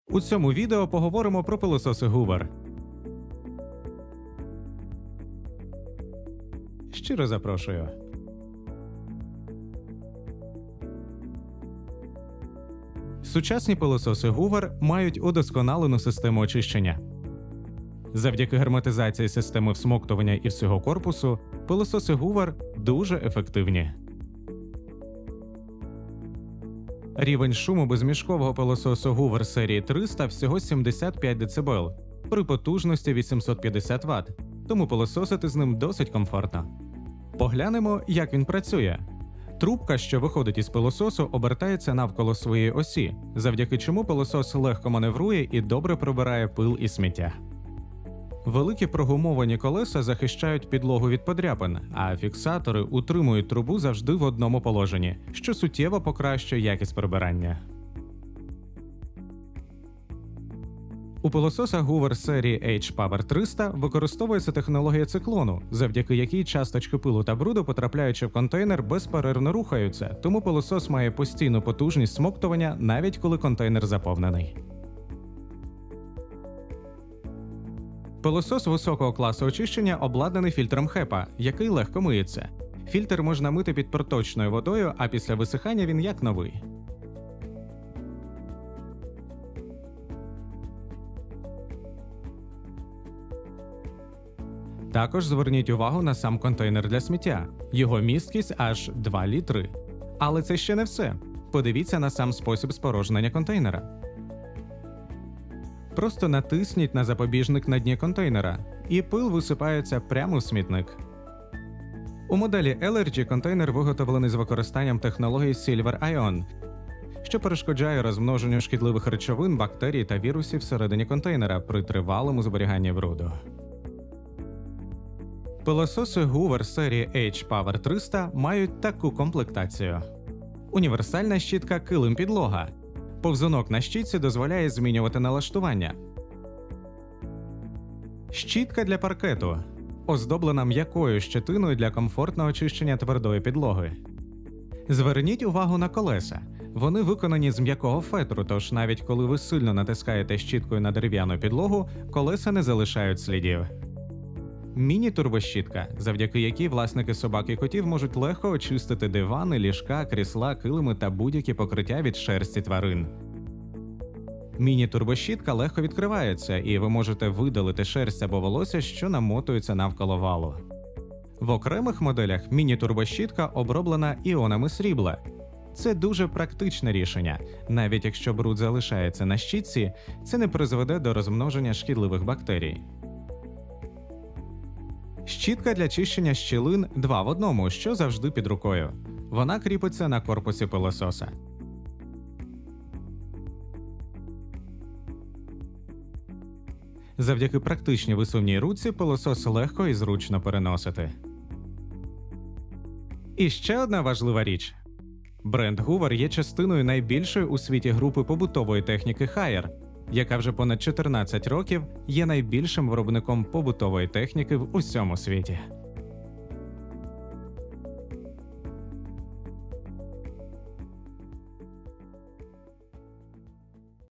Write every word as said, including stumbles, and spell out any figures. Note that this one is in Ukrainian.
У цьому відео поговоримо про пилососи Hoover. Щиро запрошую. Сучасні пилососи Hoover мають удосконалену систему очищення. Завдяки герметизації системи всмоктування і всього корпусу, пилососи Hoover дуже ефективні. Рівень шуму безмішкового пилососу Hoover серії триста всього сімдесят п'ять децибел при потужності вісімсот п'ятдесят ватт, тому пилососити з ним досить комфортно. Поглянемо, як він працює. Трубка, що виходить із пилососу, обертається навколо своєї осі, завдяки чому пилосос легко маневрує і добре прибирає пил і сміття. Великі прогумовані колеса захищають підлогу від подряпин, а фіксатори утримують трубу завжди в одному положенні, що суттєво покращує якість прибирання. У пилососах Hoover серії H-Power триста використовується технологія циклону, завдяки якій часточки пилу та бруду, потрапляючи в контейнер, безперервно рухаються, тому пилосос має постійну потужність смоктування, навіть коли контейнер заповнений. Пилосос високого класу очищення обладнаний фільтром хепа, який легко миється. Фільтр можна мити під проточною водою, а після висихання він як новий. Також зверніть увагу на сам контейнер для сміття. Його місткість аж два літри. Але це ще не все. Подивіться на сам спосіб спорожнення контейнера. Просто натисніть на запобіжник на дні контейнера, і пил висипається прямо в смітник. У моделі Allergy контейнер виготовлений з використанням технології Silver Ion, що перешкоджає розмноженню шкідливих речовин, бактерій та вірусів всередині контейнера при тривалому зберіганні бруду. Пилососи Hoover серії H-Power триста мають таку комплектацію. Універсальна щітка килим-підлога. Повзунок на щітці дозволяє змінювати налаштування. Щітка для паркету. Оздоблена м'якою щетиною для комфортного очищення твердої підлоги. Зверніть увагу на колеса. Вони виконані з м'якого фетру, тож навіть коли ви сильно натискаєте щіткою на дерев'яну підлогу, колеса не залишають слідів. Міні-турбощітка, завдяки якій власники собак і котів можуть легко очистити дивани, ліжка, крісла, килими та будь-які покриття від шерсті тварин. Міні-турбощітка легко відкривається, і ви можете видалити шерсть або волосся, що намотується навколо валу. В окремих моделях міні-турбощітка оброблена іонами срібла. Це дуже практичне рішення. Навіть якщо бруд залишається на щітці, це не призведе до розмноження шкідливих бактерій. Щітка для чищення щілин два в одному, що завжди під рукою. Вона кріпиться на корпусі пилососа. Завдяки практичній висувній ручці пилосос легко і зручно переносити. І ще одна важлива річ. Бренд Hoover є частиною найбільшої у світі групи побутової техніки Haier, яка вже понад чотирнадцять років є найбільшим виробником побутової техніки в усьому світі.